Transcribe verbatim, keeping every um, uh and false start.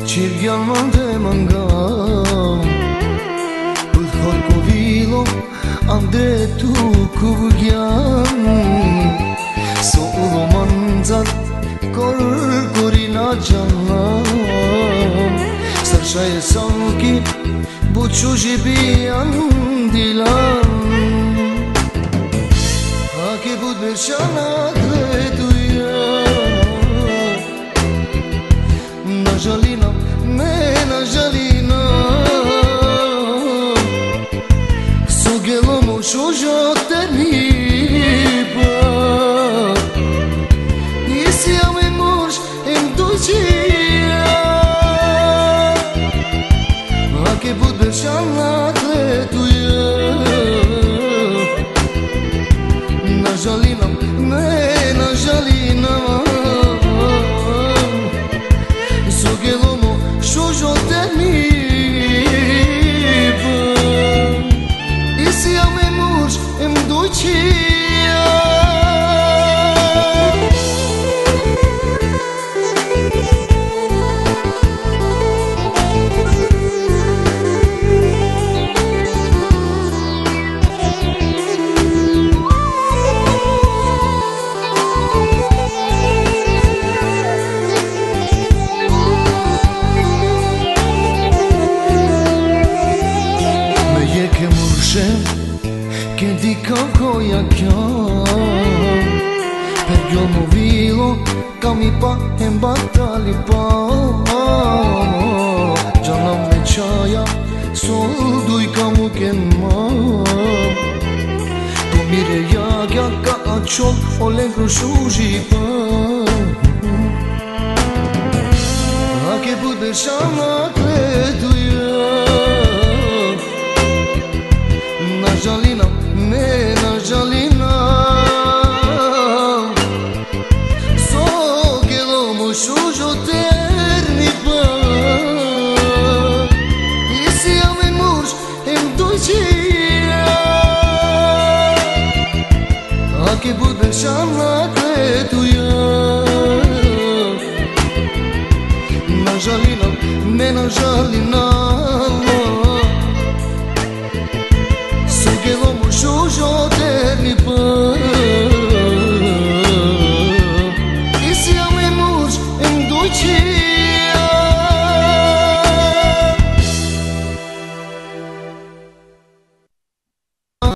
Çirgan de mangam Put horkovilo Ande tu kuvgyan So ulo manzat Kor korina canam Sarşaya savki Bu çujibiyan dilan Hake bud berşana kretuya Na žalina, me na žalina So gelomo šožo teriba Nisi ame mož em dođija Hake bud beršana kretuja Na žalina, me na žalina Šožo temiba I si ja me mož em dođija Che di cocoia chiam Per l'uomo vilo Che mi pa e battali pa Già non me c'aia Soldu i camu che ma Pomire jaga Ka achol O lengro shuji pa A che bude shama kredu ya Na žalina, me na žalina So gelomo šužo terni pa I si ja me mož em dođija A che bud beršana kretuja Na žalina, me na žalina